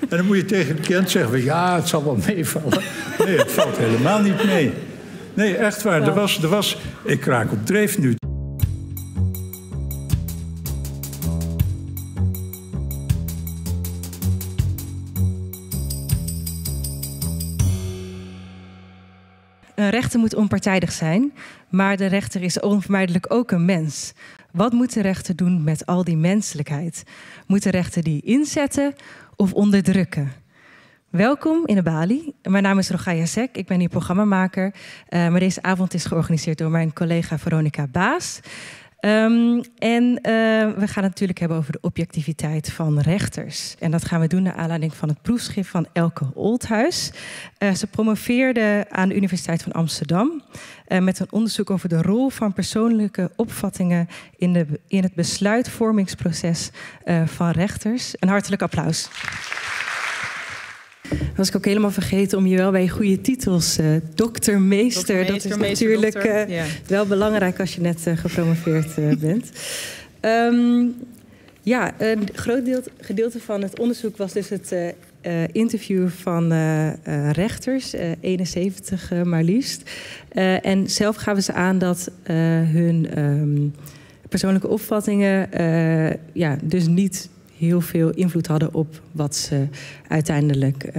En dan moet je tegen de cliënt zeggen van, ja, het zal wel meevallen. Nee, het valt helemaal niet mee. Nee, echt waar. Ik raak op dreef nu. Een rechter moet onpartijdig zijn, maar de rechter is onvermijdelijk ook een mens. Wat moet de rechter doen met al die menselijkheid? Moet de rechter die inzetten of onderdrukken? Welkom in de Bali. Mijn naam is Rogaya Sek, ik ben hier programmamaker. Maar deze avond is georganiseerd door mijn collega Veronica Baas. We gaan het natuurlijk hebben over de objectiviteit van rechters. En dat gaan we doen naar aanleiding van het proefschrift van Elke Oldhuis. Ze promoveerde aan de Universiteit van Amsterdam met een onderzoek over de rol van persoonlijke opvattingen in het besluitvormingsproces van rechters. Een hartelijk applaus. Was ik ook helemaal vergeten om je wel bij je goede titels, dokter-meester. Dat is natuurlijk wel belangrijk als je net gepromoveerd bent. Een groot gedeelte van het onderzoek was dus het interview van rechters, 71 maar liefst. En zelf gaven ze aan dat hun persoonlijke opvattingen dus niet heel veel invloed hadden op wat ze uiteindelijk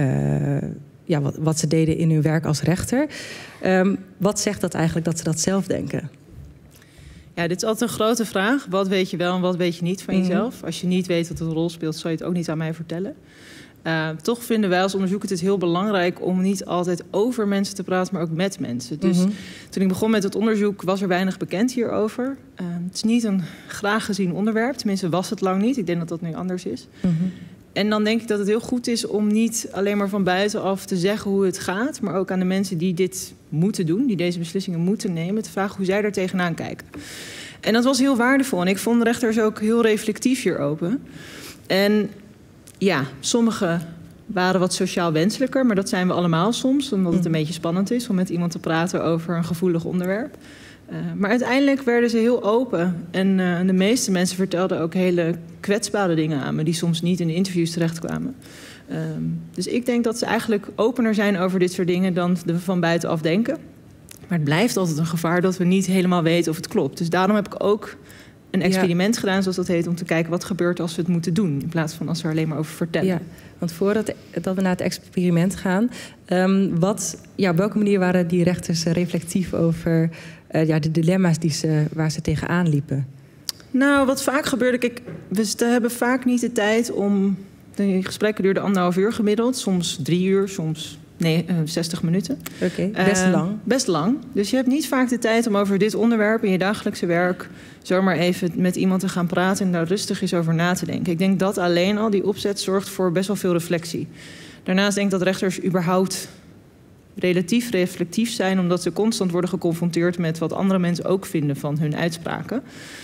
wat ze deden in hun werk als rechter. Wat zegt dat eigenlijk dat ze dat zelf denken? Ja, dit is altijd een grote vraag. Wat weet je wel en wat weet je niet van jezelf? Als je niet weet wat een rol speelt, zal je het ook niet aan mij vertellen. Toch vinden wij als onderzoekers het heel belangrijk om niet altijd over mensen te praten, maar ook met mensen. Dus toen ik begon met het onderzoek was er weinig bekend hierover. Het is niet een graag gezien onderwerp, tenminste was het lang niet. Ik denk dat dat nu anders is. En dan denk ik dat het heel goed is om niet alleen maar van buitenaf te zeggen hoe het gaat, maar ook aan de mensen die dit moeten doen, die deze beslissingen moeten nemen, te vragen hoe zij er tegenaan kijken. En dat was heel waardevol. En ik vond de rechters ook heel reflectief hierover. En ja, sommigen waren wat sociaal wenselijker, maar dat zijn we allemaal soms, omdat het een beetje spannend is om met iemand te praten over een gevoelig onderwerp. Maar uiteindelijk werden ze heel open. En de meeste mensen vertelden ook hele kwetsbare dingen aan me, die soms niet in de interviews terechtkwamen. Dus ik denk dat ze eigenlijk opener zijn over dit soort dingen dan we van buitenaf denken. Maar het blijft altijd een gevaar dat we niet helemaal weten of het klopt. Dus daarom heb ik ook een experiment gedaan, zoals dat heet, om te kijken wat gebeurt als we het moeten doen, in plaats van als we er alleen maar over vertellen. Ja, want voordat we naar het experiment gaan, op welke manier waren die rechters reflectief over de dilemma's waar ze tegenaan liepen? Nou, wat vaak gebeurde, we hebben vaak niet de tijd om. De gesprekken duurden 1,5 uur gemiddeld, soms 3 uur, soms 60 minuten. Oké, best lang. Best lang. Dus je hebt niet vaak de tijd om over dit onderwerp in je dagelijkse werk zomaar even met iemand te gaan praten en daar rustig eens over na te denken. Ik denk dat alleen al die opzet zorgt voor best wel veel reflectie. Daarnaast denk ik dat rechters überhaupt relatief reflectief zijn, omdat ze constant worden geconfronteerd met wat andere mensen ook vinden van hun uitspraken.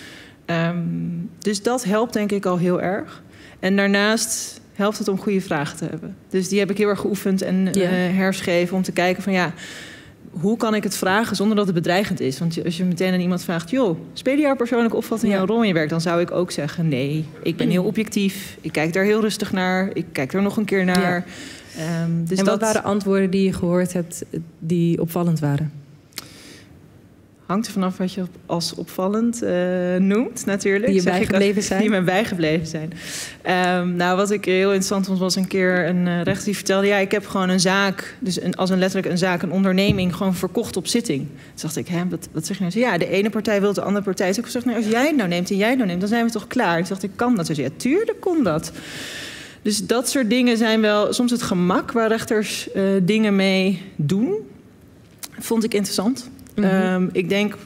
Dus dat helpt denk ik al heel erg. En daarnaast helpt het om goede vragen te hebben. Dus die heb ik heel erg geoefend en herschreven om te kijken van hoe kan ik het vragen zonder dat het bedreigend is? Want als je meteen aan iemand vraagt, joh, spelen jouw persoonlijke opvatting jouw rol in je werk? Dan zou ik ook zeggen, nee, ik ben heel objectief. Ik kijk daar heel rustig naar. Ik kijk er nog een keer naar. Dus wat waren antwoorden die je gehoord hebt die opvallend waren? Hangt er vanaf wat je als opvallend noemt, natuurlijk. Die je bijgebleven zijn? Die me bijgebleven zijn. Wat ik heel interessant vond, was een keer een rechter die vertelde, ik heb gewoon een zaak, dus letterlijk een zaak, een onderneming, gewoon verkocht op zitting. Toen dacht ik, wat zeg je nou? Ja, de ene partij wil de andere partij. Dus ik zeg, als jij het nou neemt en jij het nou neemt, dan zijn we toch klaar? Ik dacht, kan dat? Ze zei, tuurlijk kon dat. Dus dat soort dingen zijn wel soms het gemak waar rechters dingen mee doen. Vond ik interessant. Ik denk.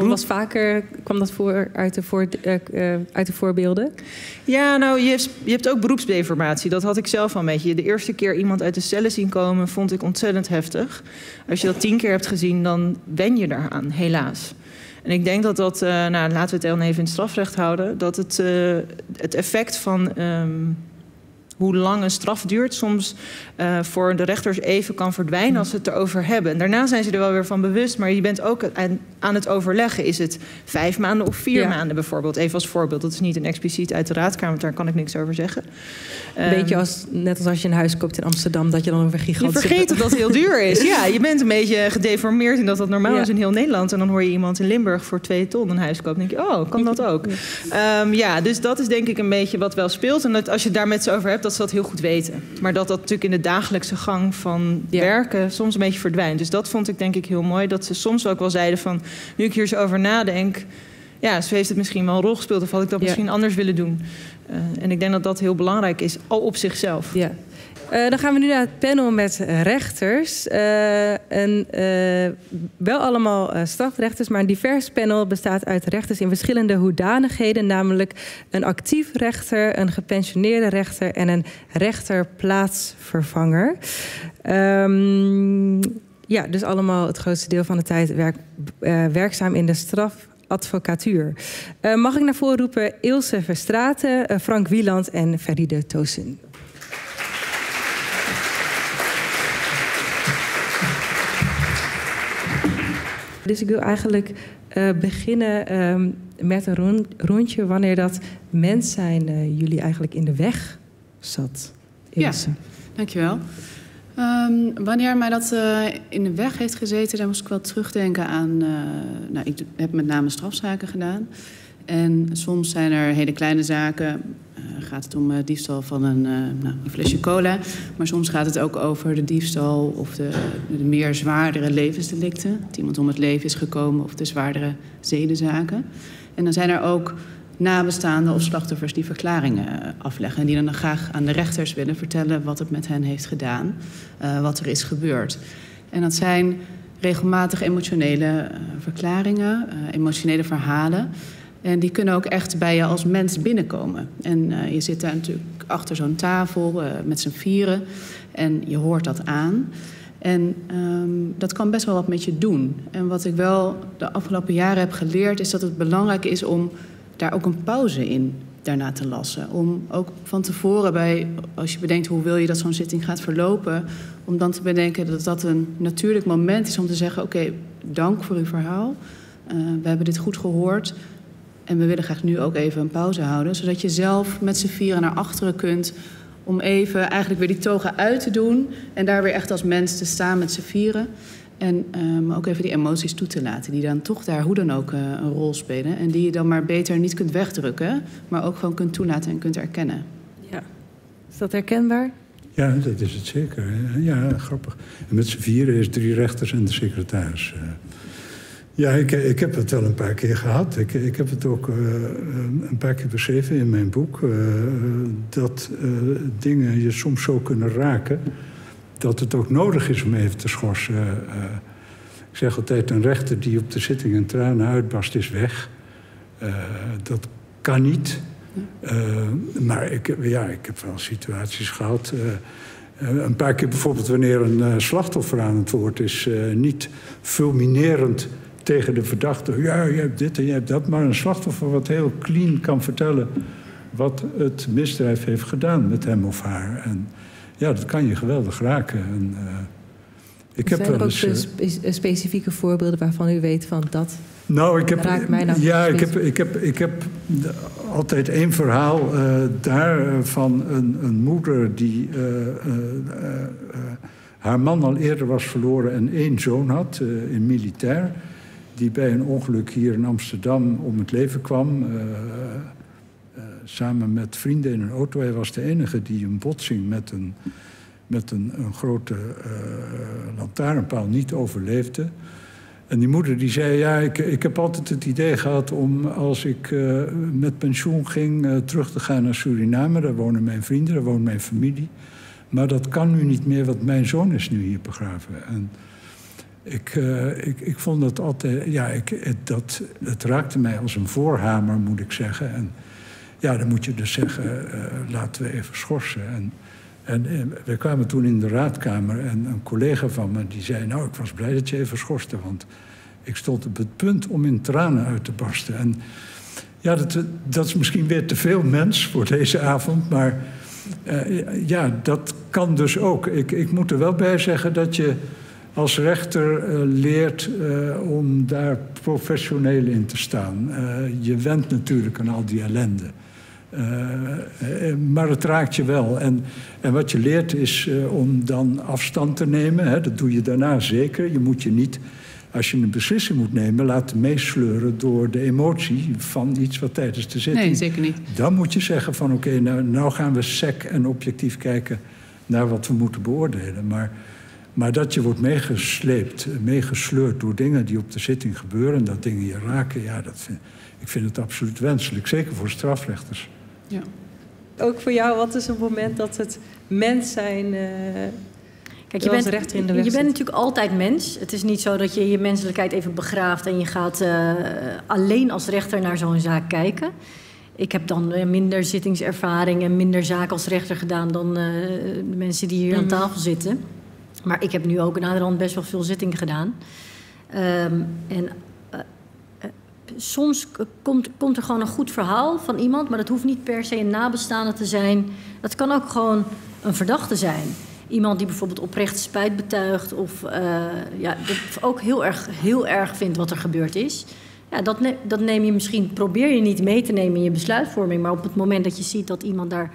Kwam dat uit de voorbeelden? Ja, nou, je hebt ook beroepsdeformatie. Dat had ik zelf al een beetje. De eerste keer iemand uit de cellen zien komen, vond ik ontzettend heftig. Als je dat 10 keer hebt gezien, dan wen je daaraan, helaas. En ik denk dat laten we het dan even in het strafrecht houden, dat het effect van hoe lang een straf duurt soms voor de rechters even kan verdwijnen als ze het erover hebben. En daarna zijn ze er wel weer van bewust, maar je bent ook aan het overleggen. Is het 5 maanden of 4 maanden bijvoorbeeld? Even als voorbeeld, dat is niet een expliciet uit de raadkamer, want daar kan ik niks over zeggen. Weet je, net als je een huis koopt in Amsterdam, dat je dan over gigantisch... Je vergeet dat dat heel duur is. Ja, je bent een beetje gedeformeerd in dat normaal is in heel Nederland. En dan hoor je iemand in Limburg voor 2 ton een huis koopt. Dan denk je, oh, kan dat ook? Dus dat is denk ik een beetje wat wel speelt. En dat als je het daar met ze over hebt, dat ze dat heel goed weten. Maar dat natuurlijk in de dagelijkse gang van werken soms een beetje verdwijnt. Dus dat vond ik denk ik heel mooi. Dat ze soms ook wel zeiden van, nu ik hier zo over nadenk, ze heeft het misschien wel een rol gespeeld of had ik dat misschien anders willen doen. En ik denk dat dat heel belangrijk is, al op zichzelf. Ja. Dan gaan we nu naar het panel met rechters. Wel allemaal strafrechters, maar een divers panel bestaat uit rechters in verschillende hoedanigheden. Namelijk een actief rechter, een gepensioneerde rechter en een rechterplaatsvervanger. Dus allemaal het grootste deel van de tijd werkzaam in de strafadvocatuur. Mag ik naar voren roepen Ilse Verstraeten, Frank Wieland en Feride Tosun. Dus ik wil eigenlijk beginnen met een rondje wanneer dat mens zijn jullie eigenlijk in de weg zat. Ilse. Ja, dankjewel. Wanneer mij dat in de weg heeft gezeten, dan moest ik wel terugdenken aan... ik heb met name strafzaken gedaan. En soms zijn er hele kleine zaken. Gaat het om diefstal van een flesje cola. Maar soms gaat het ook over de diefstal of de meer zwaardere levensdelicten. Dat iemand om het leven is gekomen of de zwaardere zedenzaken. En dan zijn er ook nabestaanden of slachtoffers die verklaringen afleggen. En die dan graag aan de rechters willen vertellen wat het met hen heeft gedaan. Wat er is gebeurd. En dat zijn regelmatig emotionele verklaringen, emotionele verhalen. En die kunnen ook echt bij je als mens binnenkomen. En je zit daar natuurlijk achter zo'n tafel met z'n vieren. En je hoort dat aan. En dat kan best wel wat met je doen. En wat ik wel de afgelopen jaren heb geleerd, is dat het belangrijk is om daar ook een pauze in daarna te lassen. Om ook van tevoren, als je bedenkt hoe wil je dat zo'n zitting gaat verlopen, om dan te bedenken dat dat een natuurlijk moment is om te zeggen, oké, dank voor uw verhaal. We hebben dit goed gehoord. En we willen graag nu ook even een pauze houden, zodat je zelf met z'n vieren naar achteren kunt om even eigenlijk weer die toga uit te doen en daar weer echt als mens te staan met z'n vieren. En ook even die emoties toe te laten, die dan toch daar hoe dan ook een rol spelen. En die je dan maar beter niet kunt wegdrukken, maar ook gewoon kunt toelaten en kunt erkennen. Ja, is dat herkenbaar? Ja, dat is het zeker. Ja, grappig. En met z'n vieren is 3 rechters en de secretaris. Ja, ik heb het wel een paar keer gehad. Ik heb het ook een paar keer beschreven in mijn boek. Dat dingen je soms zo kunnen raken dat het ook nodig is om even te schorsen. Ik zeg altijd, een rechter die op de zitting in tranen uitbarst is weg. Dat kan niet. Maar ik heb wel situaties gehad. Een paar keer bijvoorbeeld wanneer een slachtoffer aan het woord is, niet fulminerend tegen de verdachte. Ja, je hebt dit en je hebt dat. Maar een slachtoffer wat heel clean kan vertellen wat het misdrijf heeft gedaan met hem of haar. En ja, dat kan je geweldig raken. En, zijn er ook specifieke voorbeelden waarvan u weet van dat raakt mij nou? Ja, ik heb altijd één verhaal van een moeder die haar man al eerder was verloren en 1 zoon had, in militair, die bij een ongeluk hier in Amsterdam om het leven kwam. Samen met vrienden in een auto. Hij was de enige die een botsing met een grote lantaarnpaal niet overleefde. En die moeder die zei, ja, ik heb altijd het idee gehad om als ik met pensioen ging terug te gaan naar Suriname. Daar wonen mijn vrienden, daar woont mijn familie. Maar dat kan nu niet meer, want mijn zoon is nu hier begraven. En ik vond dat altijd, ja, het raakte mij als een voorhamer, moet ik zeggen. En ja, dan moet je dus zeggen, laten we even schorsen. En we kwamen toen in de raadkamer en een collega van me die zei, nou, ik was blij dat je even schorste, want ik stond op het punt om in tranen uit te barsten. En ja, dat is misschien weer te veel mens voor deze avond, maar Ja, dat kan dus ook. Ik moet er wel bij zeggen dat je als rechter leert om daar professioneel in te staan. Je went natuurlijk aan al die ellende. Maar het raakt je wel. En wat je leert is om dan afstand te nemen. Hè. Dat doe je daarna zeker. Je moet je niet, als je een beslissing moet nemen, laten meesleuren door de emotie van iets wat tijdens de zitting... Nee, zeker niet. Dan moet je zeggen van oké, nou gaan we sec en objectief kijken naar wat we moeten beoordelen. Maar dat je wordt meegesleept, meegesleurd door dingen die op de zitting gebeuren... dat dingen je raken, ja, ik vind het absoluut wenselijk. Zeker voor strafrechters. Ja. Ook voor jou, wat is een moment dat het mens zijn... Kijk, je bent natuurlijk altijd mens. Het is niet zo dat je je menselijkheid even begraaft... en je gaat alleen als rechter naar zo'n zaak kijken. Ik heb dan minder zittingservaring en minder zaken als rechter gedaan... dan de mensen die hier aan tafel zitten. Maar ik heb nu ook naderhand best wel veel zittingen gedaan. Soms komt er gewoon een goed verhaal van iemand... maar dat hoeft niet per se een nabestaande te zijn. Dat kan ook gewoon een verdachte zijn. Iemand die bijvoorbeeld oprecht spijt betuigt... of dat ook heel erg vindt wat er gebeurd is. Ja, dat neem je misschien, probeer je niet mee te nemen in je besluitvorming... maar op het moment dat je ziet dat iemand daar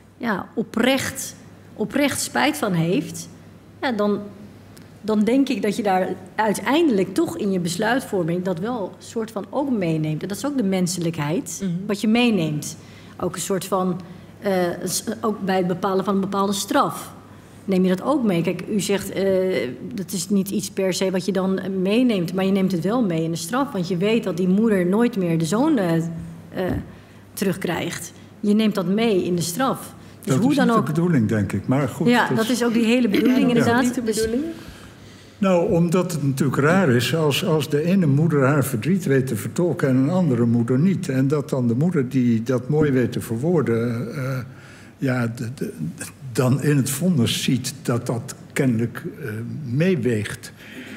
oprecht spijt van heeft... Ja, dan denk ik dat je daar uiteindelijk toch in je besluitvorming... dat wel een soort van ook meeneemt. En dat is ook de menselijkheid, wat je meeneemt. Ook een soort van, ook bij het bepalen van een bepaalde straf... neem je dat ook mee. Kijk, u zegt, dat is niet iets per se wat je dan meeneemt... maar je neemt het wel mee in de straf. Want je weet dat die moeder nooit meer de zoon terugkrijgt. Je neemt dat mee in de straf. Dus dat hoe is dan niet ook... de bedoeling, denk ik. Maar goed, ja, dat is ook die hele bedoeling inderdaad. Niet de bedoeling? Nou, omdat het natuurlijk raar is als de ene moeder haar verdriet weet te vertolken... en een andere moeder niet. En dat dan de moeder die dat mooi weet te verwoorden... dan in het vonnis ziet dat dat kennelijk meeweegt.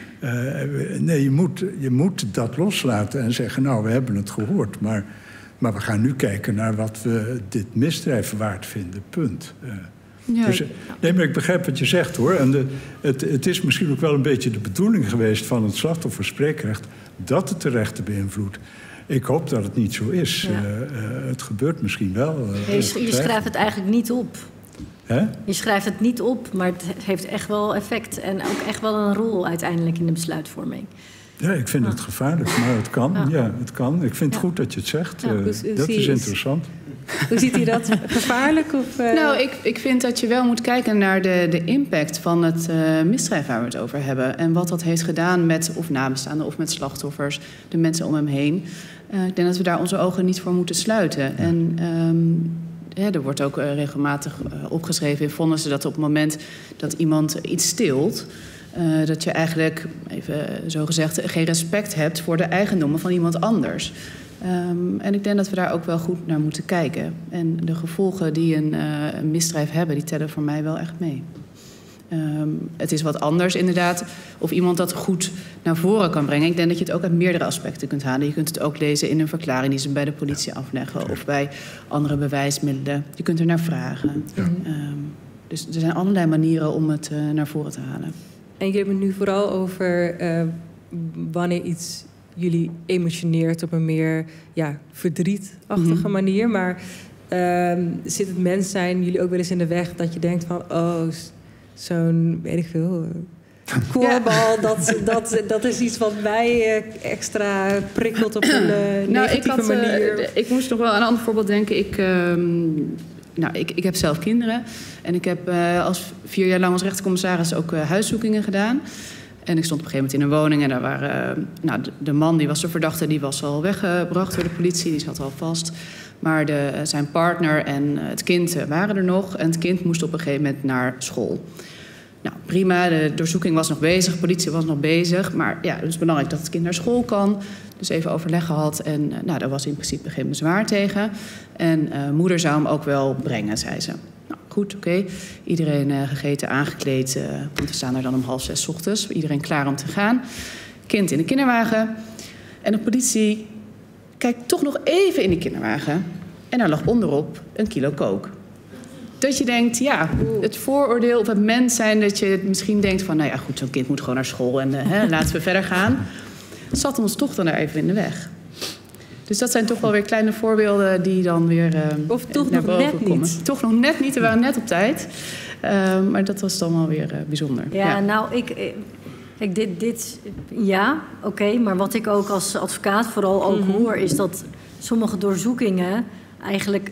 Nee, je moet dat loslaten en zeggen... nou, we hebben het gehoord, maar we gaan nu kijken... naar wat we dit misdrijf waard vinden, punt. Dus, nee, maar ik begrijp wat je zegt, hoor. En het is misschien ook wel een beetje de bedoeling geweest... van het slachtofferspreekrecht dat het de rechten beïnvloedt. Ik hoop dat het niet zo is. Ja. Het gebeurt misschien wel. Je schrijft het eigenlijk niet op. Hè? Je schrijft het niet op, maar het heeft echt wel effect... en ook echt wel een rol uiteindelijk in de besluitvorming. Ja, ik vind het gevaarlijk, maar het kan. Ja, het kan. Ik vind het goed dat je het zegt. Dat is interessant. Hoe ziet u dat? Gevaarlijk? Of, Nou, ik vind dat je wel moet kijken naar de impact van het misdrijf waar we het over hebben. En wat dat heeft gedaan met of nabestaanden of met slachtoffers, de mensen om hem heen. Ik denk dat we daar onze ogen niet voor moeten sluiten. Ja. En er wordt ook regelmatig opgeschreven in vonnissen dat op het moment dat iemand iets steelt... dat je eigenlijk, even zo gezegd, geen respect hebt voor de eigendommen van iemand anders. En ik denk dat we daar ook wel goed naar moeten kijken. En de gevolgen die een misdrijf hebben, die tellen voor mij wel echt mee. Het is wat anders inderdaad of iemand dat goed naar voren kan brengen. Ik denk dat je het ook uit meerdere aspecten kunt halen. Je kunt het ook lezen in een verklaring die ze bij de politie afleggen... of bij andere bewijsmiddelen. Je kunt er naar vragen. Ja. Dus er zijn allerlei manieren om het naar voren te halen. En jullie hebben het nu vooral over wanneer iets jullie emotioneert op een meer verdrietachtige manier. Maar zit het mens zijn jullie ook wel eens in de weg dat je denkt van... zo'n, weet ik veel, koorbal, dat is iets wat mij extra prikkelt op een negatieve manier. Ik moest nog wel aan een ander voorbeeld denken. Ik heb zelf kinderen. En ik heb als 4 jaar lang als rechtercommissaris ook huiszoekingen gedaan. En ik stond op een gegeven moment in een woning. En daar waren, de man, die was de verdachte, die was al weggebracht door de politie. Die zat al vast. Maar zijn partner en het kind waren er nog. En het kind moest op een gegeven moment naar school. Nou, prima, de doorzoeking was nog bezig, de politie was nog bezig. Maar ja, het is belangrijk dat het kind naar school kan. Dus even overleg gehad en daar was in principe geen bezwaar tegen. En moeder zou hem ook wel brengen, zei ze. Nou, goed, oké. Iedereen gegeten, aangekleed. Want we staan er dan om 5:30 ochtends. Iedereen klaar om te gaan. Kind in de kinderwagen. En de politie kijkt toch nog even in de kinderwagen. En daar lag onderop 1 kilo coke. dat je denkt, ja, het vooroordeel of het mens zijn... dat je misschien denkt van, nou ja, goed, zo'n kind moet gewoon naar school... en laten we verder gaan. Zat ons toch dan er even in de weg. Dus dat zijn toch wel weer kleine voorbeelden die dan weer of toch naar nog boven net komen. niet. Toch nog net niet, we waren net op tijd. Maar dat was dan wel weer bijzonder. Ja, nou, kijk, dit ja, oké. Maar wat ik ook als advocaat vooral ook hoor... is dat sommige doorzoekingen eigenlijk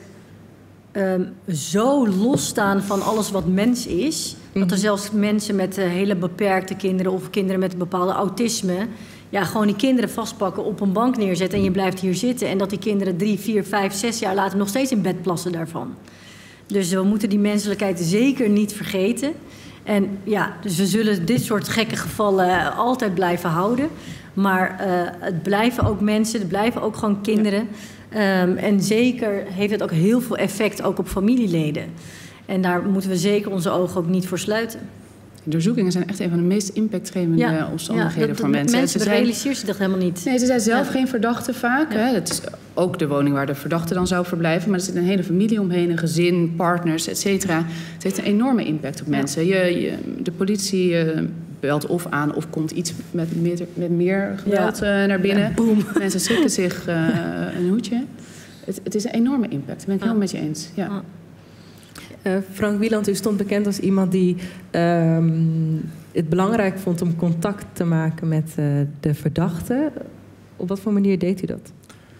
zo losstaan van alles wat mens is... dat er zelfs mensen met hele beperkte kinderen... of kinderen met een bepaalde autisme... ja, gewoon die kinderen vastpakken, op een bank neerzetten... en je blijft hier zitten. En dat die kinderen 3, 4, 5, 6 jaar later nog steeds in bed plassen daarvan. Dus we moeten die menselijkheid zeker niet vergeten... En ja, dus we zullen dit soort gekke gevallen altijd blijven houden. Maar het blijven ook mensen, het blijven ook gewoon kinderen. En zeker heeft het ook heel veel effect ook op familieleden. En daar moeten we zeker onze ogen ook niet voor sluiten. Doorzoekingen zijn echt een van de meest impactgevende omstandigheden voor mensen. Mensen realiseren zich dat helemaal niet. Nee, ze zijn zelf geen verdachte vaak. Hè. Dat is ook de woning waar de verdachte dan zou verblijven. Maar er zit een hele familie omheen, een gezin, partners, et cetera. Het heeft een enorme impact op mensen. De politie belt of aan of komt iets met meer geweld naar binnen. Ja, boom. Mensen schrikken zich een hoedje. Het is een enorme impact. Dat ben ik helemaal met je eens. Ja. Frank Wieland, u stond bekend als iemand die het belangrijk vond om contact te maken met de verdachte. Op wat voor manier deed u dat?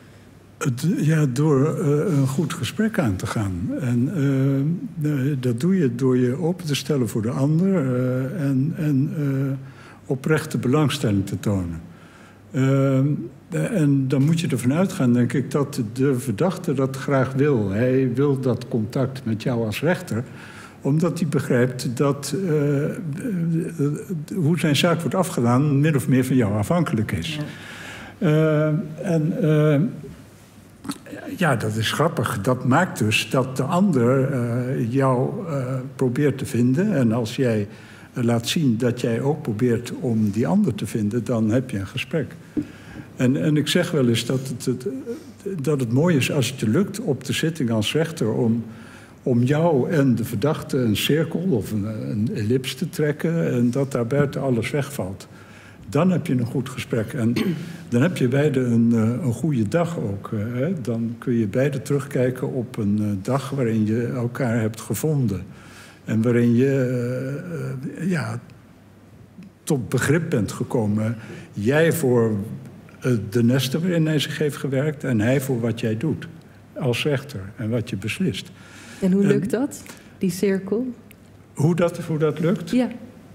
Door een goed gesprek aan te gaan. En dat doe je door je open te stellen voor de ander en oprechte belangstelling te tonen. En dan moet je ervan uitgaan, denk ik, dat de verdachte dat graag wil. Hij wil dat contact met jou als rechter, omdat hij begrijpt dat hoe zijn zaak wordt afgedaan min of meer van jou afhankelijk is. Ja, dat is grappig. Dat maakt dus dat de ander jou probeert te vinden. En als jij laat zien dat jij ook probeert om die ander te vinden, dan heb je een gesprek. En ik zeg wel eens dat het mooi is als het je lukt op de zitting als rechter om jou en de verdachte een cirkel of een ellips te trekken en dat daar buiten alles wegvalt. Dan heb je een goed gesprek. En dan heb je beide een goede dag ook. Hè? Dan kun je beide terugkijken op een dag waarin je elkaar hebt gevonden. En waarin je tot begrip bent gekomen. Jij voor de nesten waarin hij zich heeft gewerkt en hij voor wat jij doet als rechter en wat je beslist. En hoe lukt dat, die cirkel? Hoe dat lukt? Ja.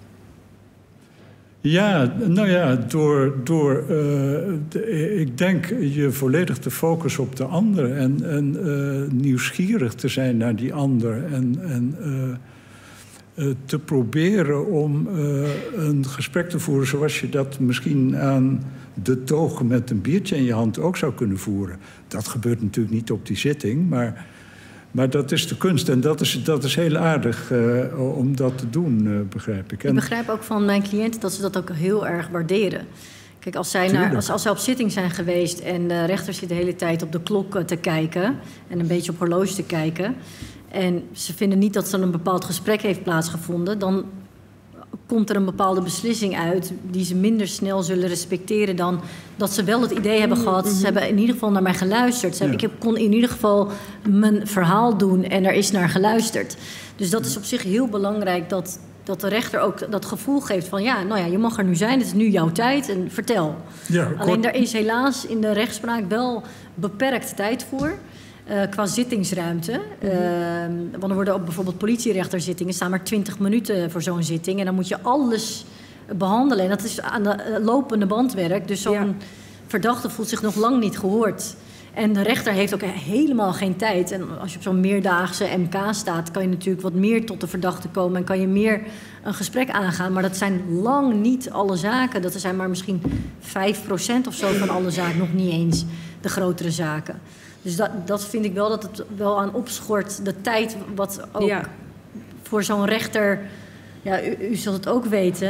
Ja, nou ja, door ik denk je volledig te focussen op de ander en nieuwsgierig te zijn naar die ander en te proberen om een gesprek te voeren zoals je dat misschien aan de toog met een biertje in je hand ook zou kunnen voeren. Dat gebeurt natuurlijk niet op die zitting, maar dat is de kunst. En dat is heel aardig om dat te doen, begrijp ik. Ik begrijp ook van mijn cliënten dat ze dat ook heel erg waarderen. Kijk, als zij op zitting zijn geweest en de rechter zit de hele tijd op de klok te kijken en een beetje op horloge te kijken en ze vinden niet dat er een bepaald gesprek heeft plaatsgevonden, dan komt er een bepaalde beslissing uit die ze minder snel zullen respecteren dan dat ze wel het idee hebben gehad. Ze hebben in ieder geval naar mij geluisterd. Ik kon in ieder geval mijn verhaal doen en er is naar geluisterd. Dus dat is op zich heel belangrijk dat de rechter ook dat gevoel geeft van je mag er nu zijn, het is nu jouw tijd en vertel. Ja, alleen daar is helaas in de rechtspraak wel beperkt tijd voor. Qua zittingsruimte. Want er worden ook bijvoorbeeld politierechterzittingen, staan maar 20 minuten voor zo'n zitting. En dan moet je alles behandelen. En dat is aan de lopende band werk. Dus zo'n verdachte voelt zich nog lang niet gehoord. En de rechter heeft ook helemaal geen tijd. En als je op zo'n meerdaagse MK staat, kan je natuurlijk wat meer tot de verdachte komen en kan je meer een gesprek aangaan. Maar dat zijn lang niet alle zaken. Dat zijn maar misschien 5% of zo van alle zaken. Nog niet eens de grotere zaken. Dus dat vind ik wel dat het wel aan opschort. De tijd wat ook voor zo'n rechter... Ja, u zult het ook weten.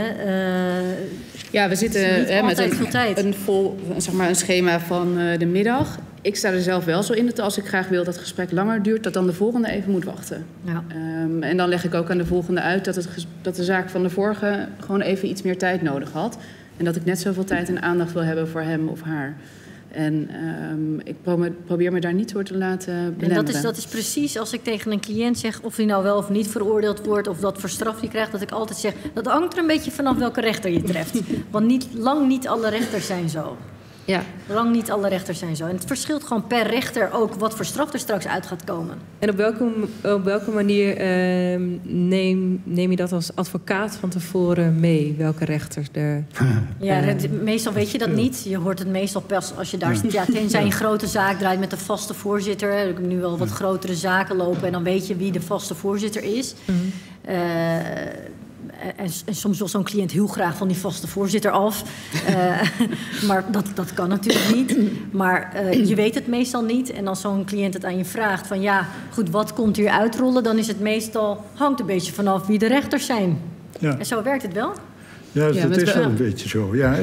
We zitten met een schema van de middag. ik sta er zelf wel zo in dat als ik graag wil dat het gesprek langer duurt, dat dan de volgende even moet wachten. Ja. En dan leg ik ook aan de volgende uit dat de zaak van de vorige gewoon even iets meer tijd nodig had. En dat ik net zoveel tijd en aandacht wil hebben voor hem of haar. En ik probeer me daar niet door te laten belemmeren. En dat is precies als ik tegen een cliënt zeg of hij nou wel of niet veroordeeld wordt of dat voor straf je krijgt, dat ik altijd zeg, dat hangt er een beetje vanaf welke rechter je treft. Want lang niet alle rechters zijn zo. Ja. Lang niet alle rechters zijn zo. En het verschilt gewoon per rechter ook wat voor straf er straks uit gaat komen. En op welke manier neem je dat als advocaat van tevoren mee? Welke rechters er... Meestal weet je dat niet. Je hoort het meestal pas als je daar... Ja, tenzij je een grote zaak draait met een vaste voorzitter. Ik heb nu wel wat grotere zaken lopen en dan weet je wie de vaste voorzitter is. Mm-hmm. En soms wil zo'n cliënt heel graag van die vaste voorzitter af. Maar dat kan natuurlijk niet. Maar je weet het meestal niet. En als zo'n cliënt het aan je vraagt van ja, goed, wat komt hier uitrollen? Dan is het meestal, hangt een beetje vanaf wie de rechters zijn. Ja. En zo werkt het wel. Ja, dat is wel een beetje zo. Ja,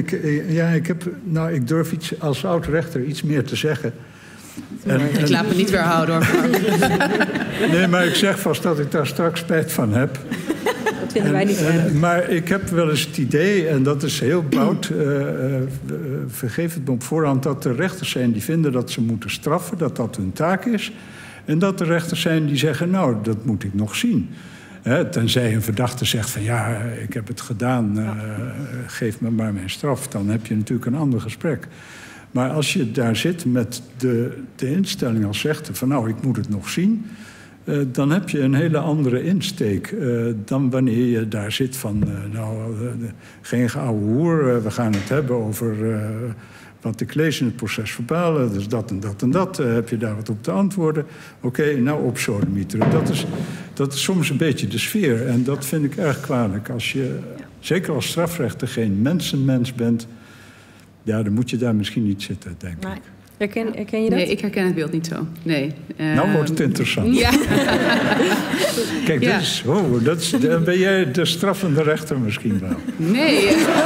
ik durf als oud-rechter iets meer te zeggen. Ik laat me niet weerhouden hoor. Nee, maar ik zeg vast dat ik daar straks spijt van heb. Dat vinden wij niet erg. Maar ik heb wel eens het idee, en dat is heel bout, vergeef het me op voorhand, dat er rechters zijn die vinden dat ze moeten straffen, dat dat hun taak is. En dat er rechters zijn die zeggen, nou, dat moet ik nog zien. Tenzij een verdachte zegt van ja, ik heb het gedaan, geef me maar mijn straf. Dan heb je natuurlijk een ander gesprek. Maar als je daar zit met de instelling als rechter van nou, ik moet het nog zien, dan heb je een hele andere insteek dan wanneer je daar zit van geen geouwe hoer, we gaan het hebben over wat ik lees in het proces verbaal, dus dat en dat en dat, heb je daar wat op te antwoorden? Oké, nou opsodemieteren. Dat is soms een beetje de sfeer en dat vind ik erg kwalijk. Als je, zeker als strafrechter, geen mensenmens bent, ja, dan moet je daar misschien niet zitten, denk ik. Herken je dat? Nee, ik herken het beeld niet zo. Nee. Nou wordt het interessant. Ja. Kijk, dan ben jij de straffende rechter misschien wel. Nee.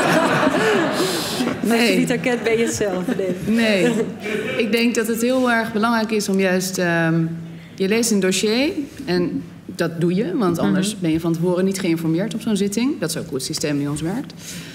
Als je niet herkent, ben je het zelf. Nee. Ik denk dat het heel erg belangrijk is om juist... je leest een dossier en dat doe je, want anders ben je van tevoren niet geïnformeerd op zo'n zitting. Dat is ook hoe het systeem bij ons werkt.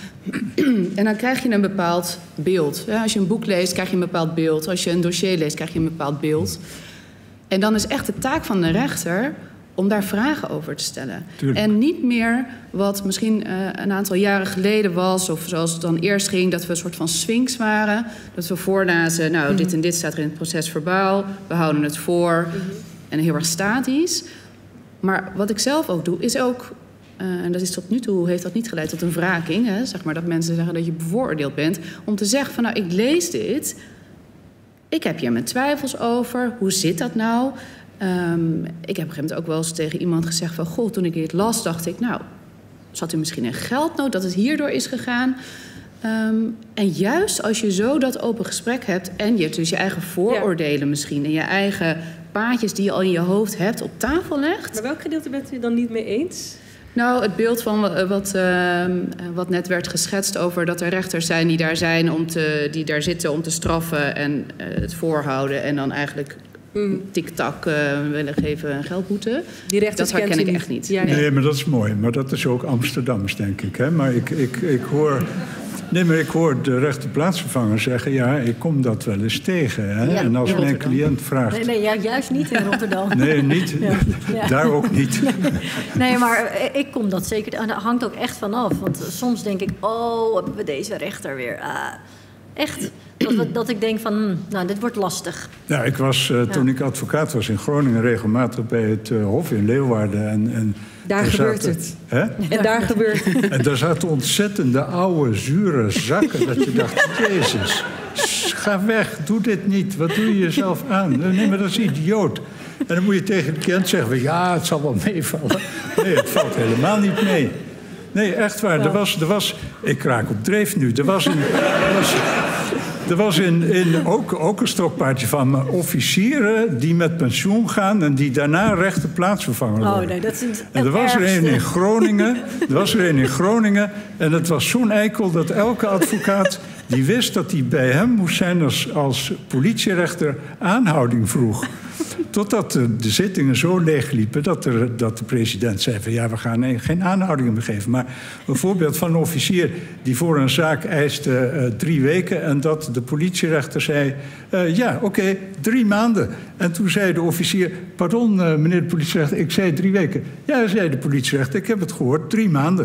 En dan krijg je een bepaald beeld. Als je een boek leest, krijg je een bepaald beeld. Als je een dossier leest, krijg je een bepaald beeld. En dan is echt de taak van de rechter om daar vragen over te stellen. Tuurlijk. En niet meer wat misschien een aantal jaren geleden was, of zoals het dan eerst ging, dat we een soort van sphinx waren. Dat we voorlazen, nou, dit en dit staat er in het proces verbaal. We houden het voor. En heel erg statisch. Maar wat ik zelf ook doe, is ook... en dat is tot nu toe, heeft dat niet geleid tot een wraking. Hè? Zeg maar dat mensen zeggen dat je bevooroordeeld bent. Om te zeggen van, nou, ik lees dit. Ik heb hier mijn twijfels over. Hoe zit dat nou? Ik heb op een gegeven moment ook wel eens tegen iemand gezegd van, goh, toen ik dit las, dacht ik, nou, zat er misschien een geldnood dat het hierdoor is gegaan? En juist als je zo dat open gesprek hebt en je dus je eigen vooroordelen misschien en je eigen paadjes die je al in je hoofd hebt op tafel legt. Maar welk gedeelte bent u dan niet mee eens? Nou, het beeld van wat net werd geschetst over dat er rechters zijn die daar zijn die daar zitten om te straffen en het voorhouden en dan eigenlijk tik-tak willen geven en geldboete. Die rechters dat herken ik echt niet. Ja, nee, maar dat is mooi. Maar dat is ook Amsterdams, denk ik. Hè? Maar ik hoor de rechterplaatsvervanger zeggen, ja, ik kom dat wel eens tegen. Hè? Ja, en als mijn cliënt vraagt... Nee, juist niet in Rotterdam. Nee, niet. Ja. Daar ook niet. Nee, maar ik kom dat zeker... En dat hangt ook echt vanaf. Want soms denk ik, oh, hebben we deze rechter weer... echt, dat ik denk van, nou, dit wordt lastig. Ja, ik was, toen ik advocaat was in Groningen, regelmatig bij het Hof in Leeuwarden. En daar gebeurt het. Hè? En daar gebeurt het. En daar zaten ontzettende oude, zure zakken. Dat je dacht, Jezus, ga weg, doe dit niet. Wat doe je jezelf aan? Nee, maar dat is idioot. En dan moet je tegen de cliënt zeggen, ja, het zal wel meevallen. Nee, het valt helemaal niet mee. Er was ook een stokpaardje van officieren die met pensioen gaan en die daarna rechter plaatsvervanger worden. Oh nee, dat is en er was er een in Groningen. Er was er een in Groningen en het was zo'n eikel dat elke advocaat die wist dat hij bij hem moest zijn als politierechter aanhouding vroeg. Totdat de zittingen zo leegliepen dat de president zei van ja, we gaan geen aanhoudingen meer geven. Maar een voorbeeld van een officier die voor een zaak eiste 3 weken en dat de politierechter zei oké, 3 maanden. En toen zei de officier, pardon meneer de politierechter, ik zei 3 weken. Ja, zei de politierechter, ik heb het gehoord, 3 maanden.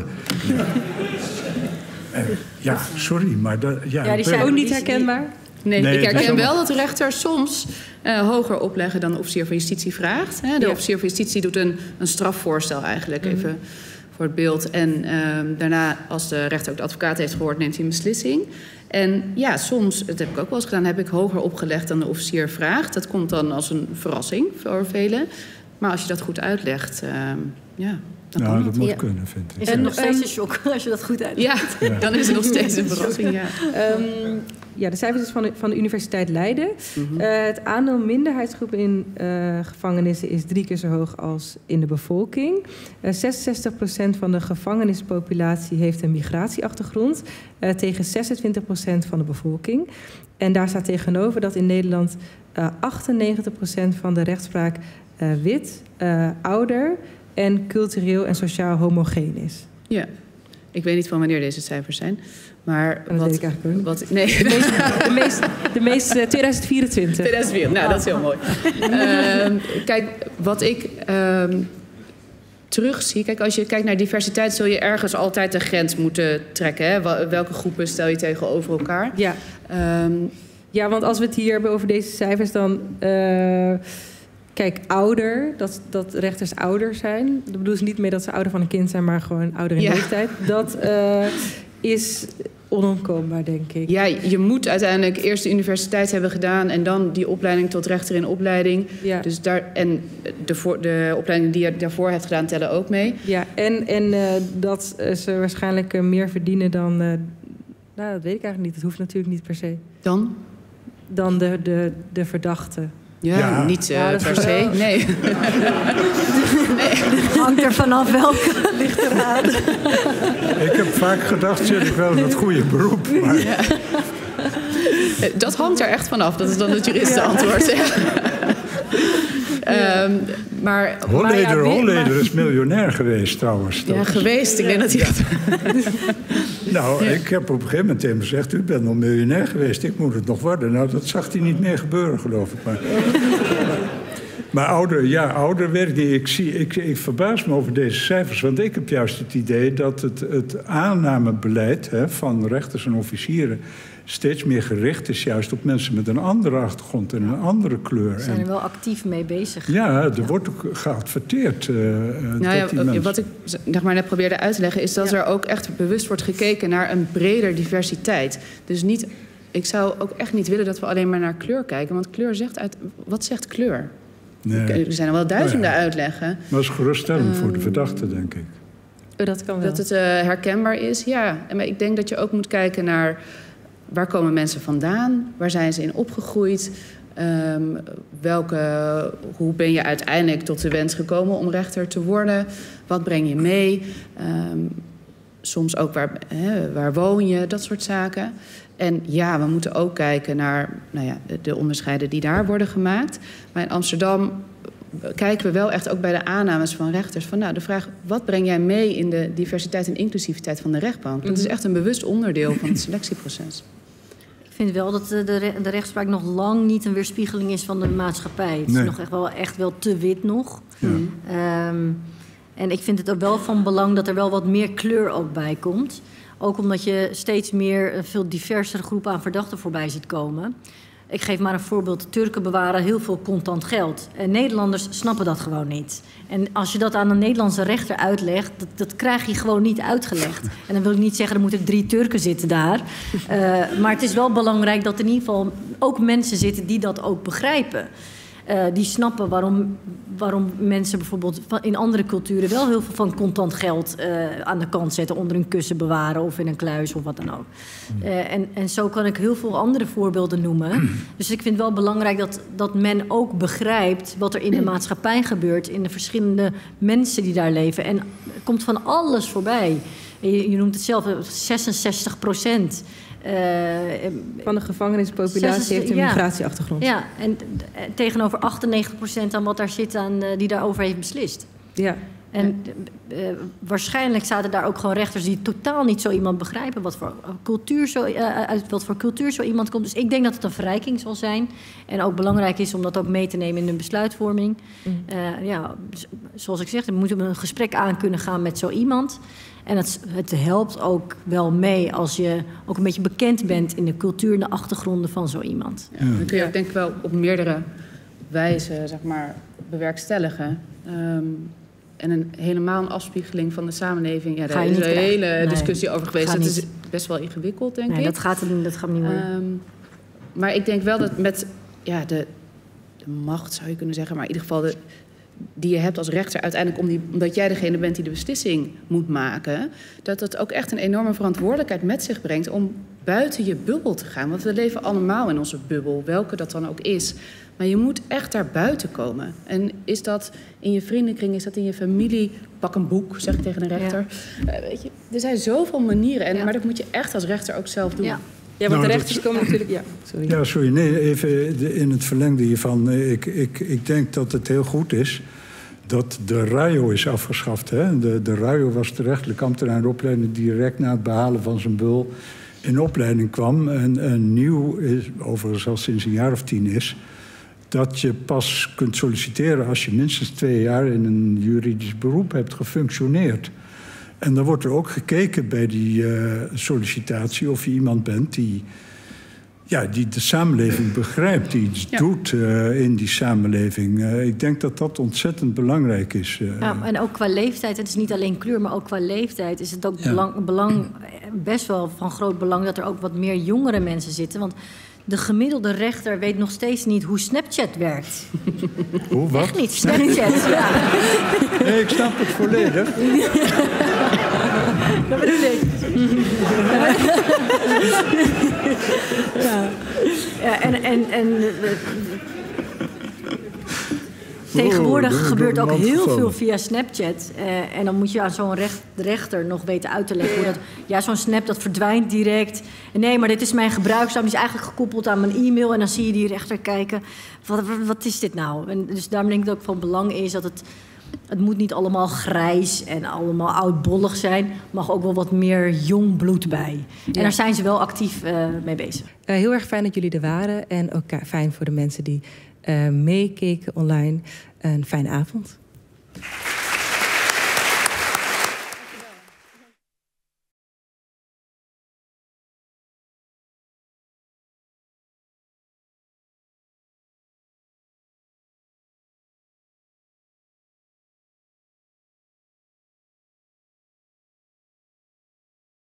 Ja, sorry, maar die zijn ook niet herkenbaar. Nee, ik herken wel dat de rechter soms hoger opleggen dan de officier van justitie vraagt. De officier van justitie doet een strafvoorstel eigenlijk, even voor het beeld. En daarna, als de rechter ook de advocaat heeft gehoord, neemt hij een beslissing. En ja, soms, dat heb ik ook wel eens gedaan, heb ik hoger opgelegd dan de officier vraagt. Dat komt dan als een verrassing voor velen. Maar als je dat goed uitlegt, dat moet kunnen, vind ik. Is het nog steeds een shock als je dat goed uitlegt? Ja, dan is het nog steeds een verrassing, de cijfers van de Universiteit Leiden. Het aandeel minderheidsgroepen in gevangenissen is 3 keer zo hoog als in de bevolking. 66% van de gevangenispopulatie heeft een migratieachtergrond, tegen 26% van de bevolking. En daar staat tegenover dat in Nederland 98% van de rechtspraak wit, ouder en cultureel en sociaal homogeen is. Ja, ik weet niet van wanneer deze cijfers zijn. Maar dat weet ik eigenlijk ook niet. Nee. De meeste 2024. 2024, nou dat is heel mooi. Kijk, wat ik terugzie... Kijk, als je kijkt naar diversiteit zul je ergens altijd de grens moeten trekken. Hè? Welke groepen stel je tegenover elkaar? Ja. Ja, want als we het hier hebben over deze cijfers, dan... Kijk, ouder, dat rechters ouder zijn. Dat bedoel ik niet mee dat ze ouder van een kind zijn, maar gewoon ouder in leeftijd. Dat is onontkoombaar, denk ik. Ja, je moet uiteindelijk eerst de universiteit hebben gedaan en dan die opleiding tot rechter in opleiding. Ja. Dus de opleiding die je daarvoor hebt gedaan tellen ook mee. Ja, en dat ze waarschijnlijk meer verdienen dan... dat weet ik eigenlijk niet. Dat hoeft natuurlijk niet per se. Dan? Dan de verdachte. Ja, niet per se. Nee. Het hangt er vanaf welke ligt eraan. Ik heb vaak gedacht, zit ik wel in het goede beroep. Maar... Ja. Dat hangt er echt vanaf. Dat is dan het juristenantwoord. Maar Holleder is miljonair geweest trouwens. Ja, geweest. Ik denk dat hij dat... Nou, ik heb op een gegeven moment tegen hem gezegd... u bent nog miljonair geweest, ik moet het nog worden. Nou, dat zag hij niet meer gebeuren, geloof ik. Maar ouder werkt niet. Ik verbaas me over deze cijfers. Want ik heb juist het idee dat het aannamebeleid van rechters en officieren... steeds meer gericht is juist op mensen met een andere achtergrond en een andere kleur. Ze zijn er wel actief mee bezig. Ja, er wordt ook geadverteerd. Wat ik net probeerde uit te leggen... is dat er ook echt bewust wordt gekeken naar een breder diversiteit. Dus niet, ik zou ook echt niet willen dat we alleen maar naar kleur kijken. Want kleur zegt wat zegt kleur? Nee. Er zijn er wel duizenden uitleggen. Maar dat is geruststellend voor de verdachte, denk ik. Dat kan wel. Dat het herkenbaar is, ja. Maar ik denk dat je ook moet kijken naar... waar komen mensen vandaan? Waar zijn ze in opgegroeid? Hoe ben je uiteindelijk tot de wens gekomen om rechter te worden? Wat breng je mee? Soms ook waar woon je? Dat soort zaken. En ja, we moeten ook kijken naar de onderscheiden die daar worden gemaakt. Maar in Amsterdam kijken we wel echt ook bij de aannames van rechters... van de vraag, wat breng jij mee in de diversiteit en inclusiviteit van de rechtbank? Dat is echt een bewust onderdeel van het selectieproces. Ik vind wel dat de rechtspraak nog lang niet een weerspiegeling is van de maatschappij. Het is nog echt wel te wit nog. Ja. En ik vind het ook wel van belang dat er wel wat meer kleur ook bij komt. Ook omdat je steeds meer veel diversere groepen aan verdachten voorbij ziet komen. Ik geef maar een voorbeeld. Turken bewaren heel veel contant geld. En Nederlanders snappen dat gewoon niet. En als je dat aan een Nederlandse rechter uitlegt... dat krijg je gewoon niet uitgelegd. En dan wil ik niet zeggen, er moeten 3 Turken zitten daar. Maar het is wel belangrijk dat er in ieder geval ook mensen zitten die dat ook begrijpen. Die snappen waarom mensen bijvoorbeeld in andere culturen wel heel veel van contant geld aan de kant zetten, onder een kussen bewaren of in een kluis of wat dan ook. En zo kan ik heel veel andere voorbeelden noemen. Dus ik vind het wel belangrijk dat men ook begrijpt wat er in de maatschappij gebeurt, in de verschillende mensen die daar leven. En er komt van alles voorbij. Je noemt het zelf, 66%. Van de gevangenispopulatie heeft een migratieachtergrond. Ja, en tegenover 98% aan wat daar zit, die daarover heeft beslist. Ja. En waarschijnlijk zaten daar ook gewoon rechters die totaal niet zo iemand begrijpen, uit wat voor cultuur zo iemand komt. Dus ik denk dat het een verrijking zal zijn. En ook belangrijk is om dat ook mee te nemen in de besluitvorming. Zoals ik zeg, dan moeten we een gesprek aan kunnen gaan met zo iemand. En het helpt ook wel mee als je ook een beetje bekend bent in de cultuur en de achtergronden van zo iemand. Ja, dan kun je ook denk ik wel op meerdere wijzen, zeg maar, bewerkstelligen. En helemaal een afspiegeling van de samenleving. Ja, daar is een hele discussie over geweest. Dat is best wel ingewikkeld, denk ik. Dat gaat niet worden. Maar ik denk wel dat met de macht, zou je kunnen zeggen, maar in ieder geval die je hebt als rechter uiteindelijk, omdat jij degene bent die de beslissing moet maken, dat het ook echt een enorme verantwoordelijkheid met zich brengt om buiten je bubbel te gaan. Want we leven allemaal in onze bubbel, welke dat dan ook is. Maar je moet echt daar buiten komen. En is dat in je vriendenkring, is dat in je familie? Pak een boek, zeg ik tegen een rechter. Ja. Weet je, er zijn zoveel manieren, maar dat moet je echt als rechter ook zelf doen. Ja, want de rechters komen natuurlijk... Ja, sorry. Ja, sorry. Nee, even in het verlengde hiervan. Ik denk dat het heel goed is dat de RAJO is afgeschaft. Hè? De RAJO was de rechterlijke ambtenarenopleiding die direct na het behalen van zijn bul in opleiding kwam. En nieuw is, overigens al sinds een jaar of 10 is, dat je pas kunt solliciteren als je minstens 2 jaar in een juridisch beroep hebt gefunctioneerd. En dan wordt er ook gekeken bij die sollicitatie of je iemand bent die de samenleving begrijpt, die iets doet in die samenleving. Ik denk dat dat ontzettend belangrijk is. En ook qua leeftijd, het is niet alleen kleur, maar ook qua leeftijd is het ook best wel van groot belang dat er ook wat meer jongere mensen zitten. Want de gemiddelde rechter weet nog steeds niet hoe Snapchat werkt. Hoe, wat? Echt niet, Snapchat, ja. Nee, ik snap het volledig. Dat bedoel ik. Tegenwoordig gebeurt ook heel veel via Snapchat. En dan moet je aan zo'n rechter nog weten uit te leggen hoe dat... Ja, zo'n snap, dat verdwijnt direct. En nee, maar dit is mijn gebruiksnaam. Die is eigenlijk gekoppeld aan mijn e-mail. En dan zie je die rechter kijken. Wat is dit nou? En dus daarom denk ik dat het van belang is dat het moet niet allemaal grijs en allemaal oudbollig zijn. Er mag ook wel wat meer jong bloed bij. Ja. En daar zijn ze wel actief mee bezig. Heel erg fijn dat jullie er waren. En ook fijn voor de mensen die meekeken online. Een fijne avond.